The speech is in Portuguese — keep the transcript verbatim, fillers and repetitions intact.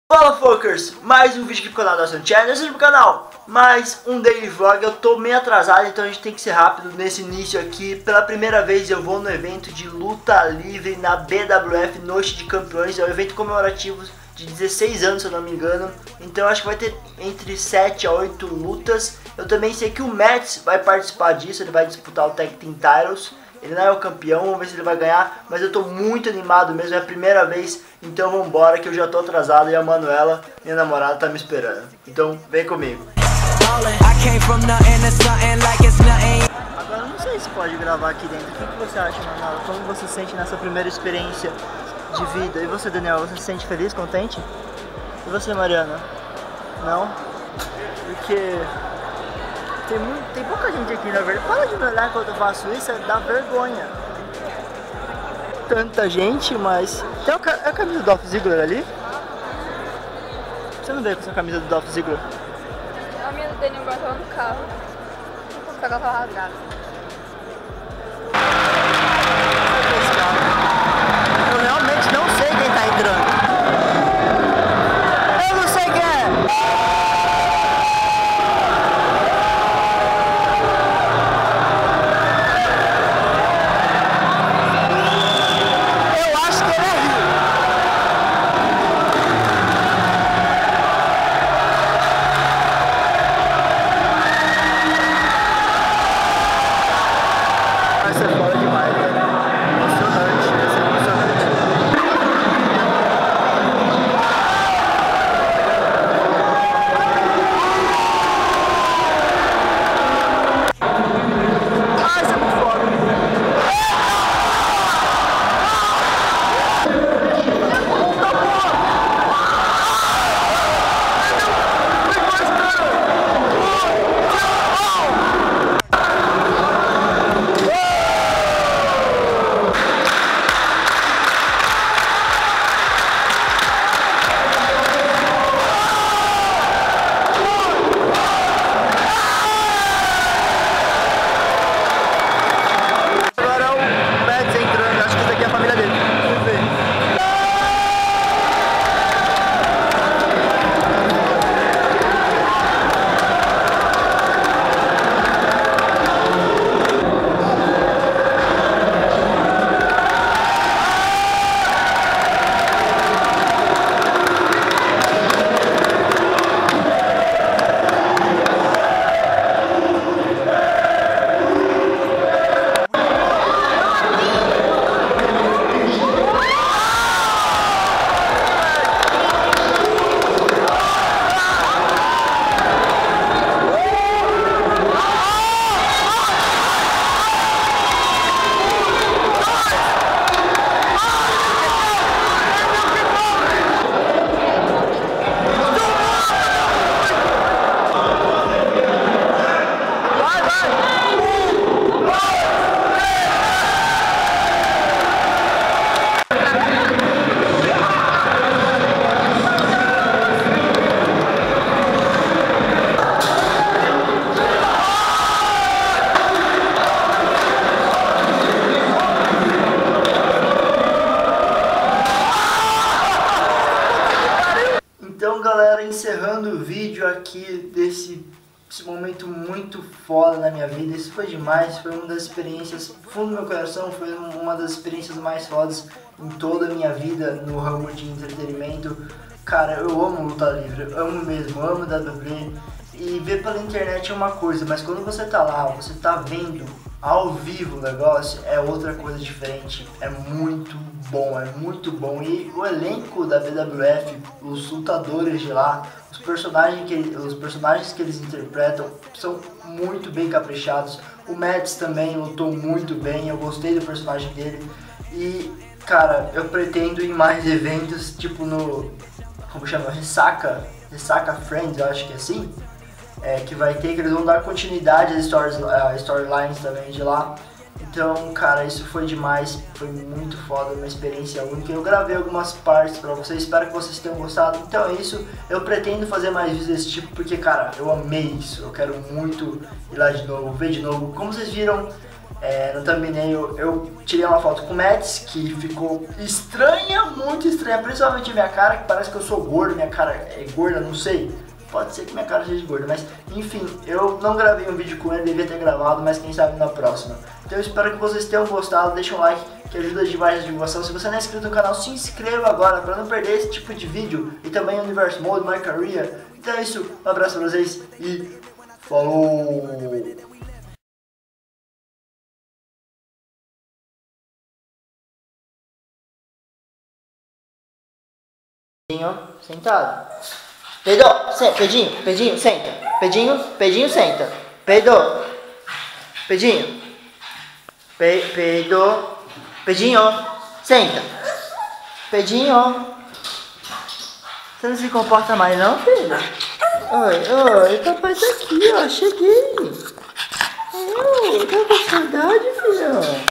Fala Fokers, mais um vídeo aqui pro canal da Ação Channel, seja pro canal, mais um daily vlog. Eu tô meio atrasado, então a gente tem que ser rápido nesse início aqui. Pela primeira vez eu vou no evento de luta livre na B W F Noite de Campeões. É um evento comemorativo de dezesseis anos, se eu não me engano. Então acho que vai ter entre sete a oito lutas. Eu também sei que o Mets vai participar disso, ele vai disputar o Tag Team Titles. Ele não é o campeão, vamos ver se ele vai ganhar, mas eu tô muito animado mesmo, é a primeira vez, então vambora que eu já tô atrasado e a Manuela, minha namorada, tá me esperando. Então vem comigo. Agora eu não sei se pode gravar aqui dentro, o que, que você acha, Manuela? Como você se sente nessa primeira experiência de vida? E você, Daniel, você se sente feliz, contente? E você, Mariana? Não? Porque... Tem, muito, tem pouca gente aqui, na verdade. Para de me olhar enquanto eu faço isso, dá vergonha. Tanta gente, mas... Tem a, a camisa do Dolph Ziggler ali? Você não veio com essa camisa do Dolph Ziggler? A minha do Daniel agora tava no carro. Porque ela tava rasgada. Eu realmente não sei quem tá entrando. Eu não sei quem é! Então galera, encerrando o vídeo aqui desse esse momento muito foda na minha vida. Isso foi demais, foi uma das experiências, fundo do meu coração, foi uma das experiências mais fodas em toda a minha vida no ramo de entretenimento. Cara, eu amo luta livre, eu amo mesmo, amo W W E. E ver pela internet é uma coisa, mas quando você tá lá, você tá vendo ao vivo o negócio, é outra coisa diferente. É muito bom, é muito bom. E o elenco da B W F, os lutadores de lá, os personagens que, os personagens que eles interpretam são muito bem caprichados. O Mads também lutou muito bem, eu gostei do personagem dele. E, cara, eu pretendo ir em mais eventos, tipo no... como chama? Ressaca, Ressaca Friends, eu acho que é assim. É, que vai ter, que eles vão dar continuidade às stories, uh, storylines também de lá. Então, cara, isso foi demais, foi muito foda, uma experiência única. Eu gravei algumas partes pra vocês, espero que vocês tenham gostado. Então é isso, eu pretendo fazer mais vídeos desse tipo, porque, cara, eu amei isso. Eu quero muito ir lá de novo, ver de novo. Como vocês viram, é, no thumbnail eu tirei uma foto com o Mads, que ficou estranha, muito estranha, principalmente a minha cara, que parece que eu sou gordo, minha cara é gorda, não sei. Pode ser que minha cara seja gorda, mas enfim, eu não gravei um vídeo com ele, devia ter gravado, mas quem sabe na próxima. Então eu espero que vocês tenham gostado, deixa um like que ajuda demais a divulgação. Se você não é inscrito no canal, se inscreva agora para não perder esse tipo de vídeo e também Universe Mode, My Career. Então é isso, um abraço pra vocês e falou! Sentado. Pedro, senta. Pedinho, Pedinho, senta. Pedinho, Pedinho, senta. Pedro, Pedinho. Pe, Pedro, Pedinho, senta. Pedinho. Você não se comporta mais não, filho? Oi, oi, papai tá aqui, ó. Cheguei. Oh, tá com saudade, filho?